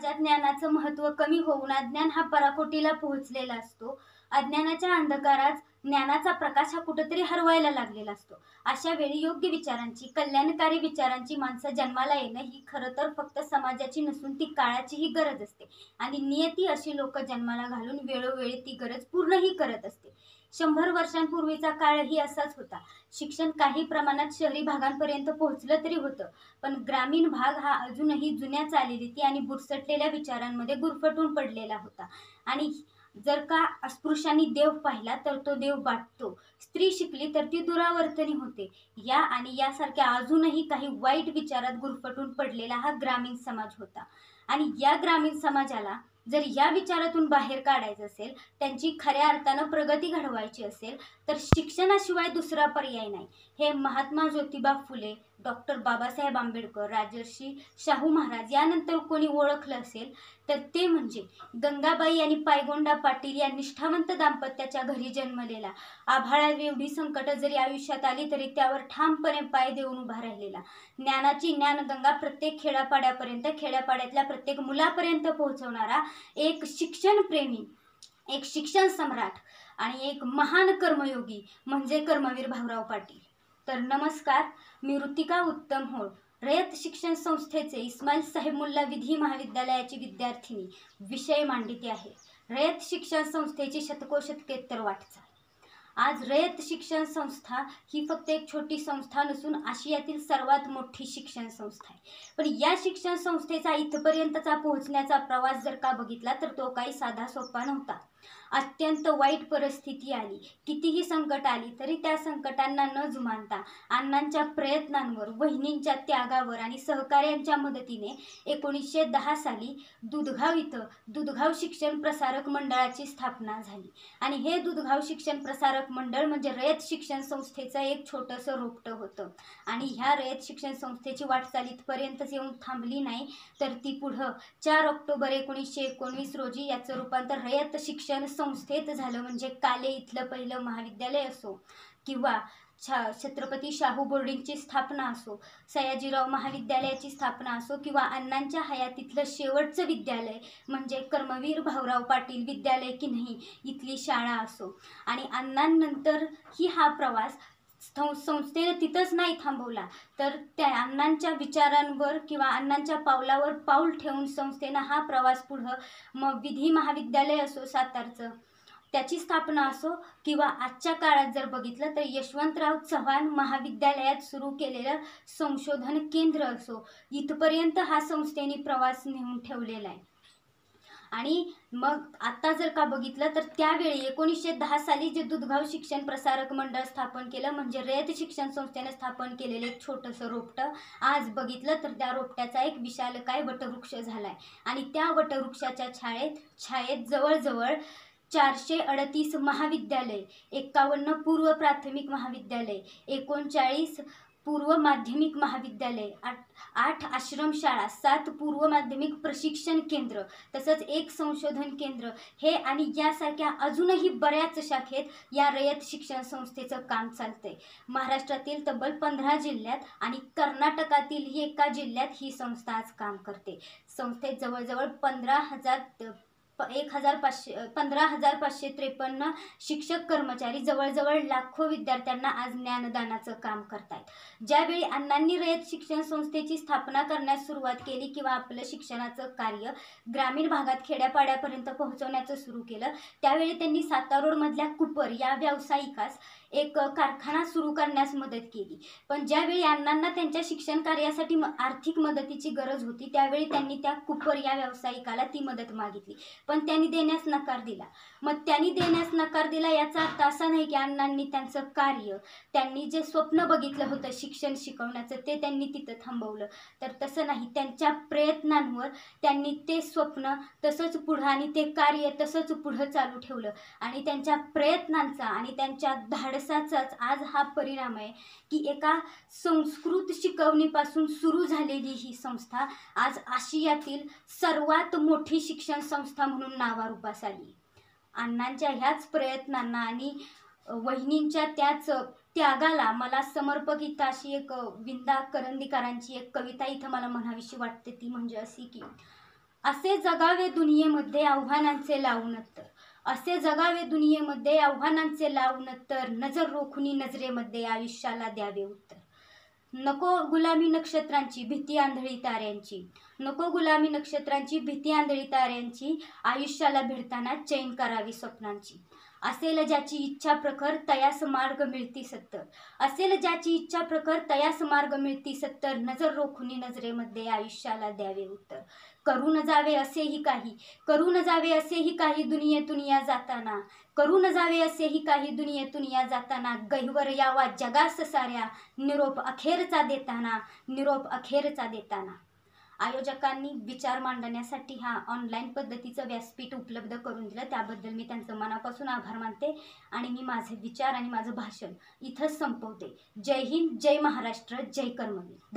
समाजात ज्ञानाचं महत्त्व कमी होऊन अज्ञान हा पराकोटीला पोहोचलेला असतो. अज्ञानाच्या अंधकारात ज्ञानाचा प्रकाश हा कुठेतरी हरवायला लागलेला असतो. अशा वेळी योग्य विचारांची, कल्याणकारी विचारांची माणसं जन्माला येणं ही खरं तर फक्त समाजाची नसून ती काळाचीही गरज असते आणि नियती अशी लोक जन्माला घालून वेळोवेळी ती गरज पूर्णही करत असते. 100 वर्षांपूर्वीचा काळही असाच होता. शिक्षण काही प्रमाणात शहरी भागांपर्यंत पोहोचलं तरी होतं, पण ग्रामीण भाग हा अजूनही जुन्या चालीरीती आणि बुरसटलेल्या विचारांमध्ये गुरफटून पडलेला होता. आणि जर का अस्पृश्यांनी देव पाहिला तर तो देव वाटतो, स्त्री शिकली तर ती दुरावर्तनी होते, या आणि यासारख्या अजूनही काही वाईट विचारात गुरफटून पडलेला हा ग्रामीण समाज होता. आणि या ग्रामीण समाजाला जर या विचारातून बाहेर काढायचं असेल, त्यांची खऱ्या अर्थानं प्रगती घडवायची असेल, तर शिक्षणाशिवाय दुसरा पर्याय नाही. हे महात्मा ज्योतिबा फुले, डॉक्टर बाबासाहेब आंबेडकर, राजर्षी शाहू महाराज यानंतर कोणी ओळखलं असेल तर ते म्हणजे गंगाबाई आणि पायगोंडा पाटील या निष्ठावंत दाम्पत्याच्या घरी जन्मलेला, आभाळाएवढी संकट जरी आयुष्यात आली तरी त्यावर ठामपणे पाय देऊन उभा राहिलेला, ज्ञानाची ज्ञानगंगा प्रत्येक खेड्यापाड्यापर्यंत, खेड्यापाड्यातल्या प्रत्येक मुलापर्यंत पोहोचवणारा एक शिक्षण प्रेमी, एक शिक्षण सम्राट आणि एक महान कर्मयोगी म्हणजे कर्मवीर भाऊराव पाटील. तर नमस्कार, मी ऋतिका उत्तम होळ, रयत शिक्षण संस्थेचे इस्माईल साहेब मुल्ला विधी महाविद्यालयाची विद्यार्थिनी, विषय मांडिते आहे रयत शिक्षण संस्थेची शतकोशतकोत्तर वाटचाल. आज रयत शिक्षण संस्था ही फक्त एक छोटी संस्था नसून आशियातील सर्वात मोठी शिक्षण संस्था आहे. पण या शिक्षण संस्थेचा इथपर्यंतचा पोहोचण्याचा प्रवास जर का बघितला तर तो काही साधा सोपा नव्हता. अत्यंत वाईट परिस्थिती आली, कितीही संकट आली तरी त्या संकटांना न जुमानता अण्णांच्या प्रयत्नांवर, वहिनींच्या त्यागावर आणि सहकार्यांच्या मदतीने 1910 साली दुधगाव इथं दुधगाव शिक्षण प्रसारक मंडळाची स्थापना झाली. आणि हे दुधगाव शिक्षण प्रसारक मंडळ म्हणजे रयत शिक्षण संस्थेचं एक छोटंसं रोपटं होतं. आणि ह्या रयत शिक्षण संस्थेची वाटचाल इथपर्यंतच येऊन थांबली नाही, तर ती पुढं 4 ऑक्टोबर 1919 रोजी याचं रूपांतर रयत शिक्षण संस्थेत झालं. म्हणजे काले इथलं पहिलं महाविद्यालय असो किंवा छत्रपती शाहू बोर्डिंगची स्थापना असो, सयाजीराव महाविद्यालयाची स्थापना असो किंवा अण्णांच्या हयातीतलं शेवटचं विद्यालय म्हणजे कर्मवीर भाऊराव पाटील विद्यालय की नाही इथली शाळा असो. आणि अण्णांनंतर ही हा प्रवास संस्थेने तिथंच नाही थांबवला, तर त्या अण्णांच्या विचारांवर किंवा अण्णांच्या पावलावर पाऊल ठेवून संस्थेनं हा प्रवास पुढं मग विधी महाविद्यालय असो सातारचं त्याची स्थापना असो किंवा आजच्या काळात जर बघितलं तर यशवंतराव चव्हाण महाविद्यालयात सुरू केलेलं संशोधन केंद्र असो, इथपर्यंत हा संस्थेने प्रवास नेऊन ठेवलेला आहे. आणि मग आता जर का बघितलं तर त्यावेळी 1910 साली जे दुधगाव शिक्षण प्रसारक मंडळ स्थापन केलं म्हणजे रयत शिक्षण संस्थेने स्थापन केलेलं एक छोटंसं रोपटं आज बघितलं तर त्या रोपट्याचा एक विशालकाय वटवृक्ष झालाय. आणि त्या वटवृक्षाच्या छायेत जवळजवळ 438 महाविद्यालय, 51 पूर्व प्राथमिक महाविद्यालय, 39 पूर्व माध्यमिक महाविद्यालय, 8 आश्रमशाळा, 7 पूर्व माध्यमिक प्रशिक्षण केंद्र, तसंच 1 संशोधन केंद्र हे आणि यासारख्या अजूनही बऱ्याच शाखेत या रयत शिक्षण संस्थेचं काम चालतंय. महाराष्ट्रातील तब्बल 15 जिल्ह्यात आणि कर्नाटकातील एका जिल्ह्यात ही संस्था आज काम करते. संस्थेत जवळजवळ 15,553 शिक्षक कर्मचारी जवळजवळ लाखो विद्यार्थ्यांना आज ज्ञानदानाचं काम करतायत. ज्यावेळी अण्णांनी रयत शिक्षण संस्थेची स्थापना करण्यास सुरुवात केली किंवा आपलं शिक्षणाचं कार्य ग्रामीण भागात खेड्यापाड्यापर्यंत पोहोचवण्याचं सुरू केलं, त्यावेळी त्यांनी सातारोडमधल्या कुपर या व्यावसायिकास एक कारखाना सुरू करण्यास मदत केली. पण ज्यावेळी अण्णांना त्यांच्या शिक्षण कार्यासाठी आर्थिक मदतीची गरज होती त्यावेळी त्यांनी त्या कुपर या व्यावसायिकाला ती मदत मागितली, पण त्यांनी देण्यास नकार दिला. मग त्यांनी देण्यास नकार दिला याचा अर्थ असा नाही की अण्णांनी त्यांचं कार्य, त्यांनी जे स्वप्न बघितलं होतं शिक्षण शिकवण्याचं ते त्यांनी तिथं थांबवलं, तर तसं नाही. त्यांच्या प्रयत्नांवर त्यांनी ते स्वप्न तसंच पुढं आणि ते कार्य तसंच पुढं चालू ठेवलं. आणि त्यांच्या प्रयत्नांचा आणि त्यांच्या धाडसाचाच आज हा परिणाम आहे की एका संस्कृत शिकवणीपासून सुरू झालेली ही संस्था आज आशियातील सर्वात मोठी शिक्षण संस्था म्हणून नावारूपास आली. अण्णांच्या ह्याच प्रयत्नांना आणि वहिनींच्या त्याच त्यागाला मला समर्पित अशी एक विंदा करंदीकरांची एक कविता इथं मला म्हणावीशी वाटते. ती म्हणजे अशी की असे जगावे दुनियेमध्ये आव्हानांचे लावून तर, असे जगावे दुनियेमध्ये आव्हानांचे लावून तर, नजर रोखुनी नजरेमध्ये आयुष्याला द्यावे उत्तर. नको गुलामी नक्षत्रांची भीती आंधळी ताऱ्यांची, नको गुलामी नक्षत्रांची भीती आंधळी ताऱ्यांची, आयुष्याला भिडताना चैन करावी स्वप्नांची. असेल ज्याची इच्छा प्रखर तयास मार्ग मिळती सत्तर, असेल ज्याची इच्छा प्रखर तयास मार्ग मिळती सत्तर, नजर रोखुनी नजरेमध्ये आयुष्याला द्यावे उत्तर. करून जावे असेही काही, करून जावे असेही काही दुनियेतून या जाताना, करून जावे असेही काही दुनियेतून या जाताना, गहिवर यावा जगास साऱ्या निरोप अखेरचा देताना, निरोप अखेरचा देताना. आयोजकांनी विचार मांडण्यासाठी हा ऑनलाईन पद्धतीचं व्यासपीठ उपलब्ध करून दिलं, त्याबद्दल मी त्यांचं मनापासून आभार मानते आणि मी माझे विचार आणि माझं भाषण इथंच संपवते. जय हिंद, जय महाराष्ट्र, जय कर्मवीर.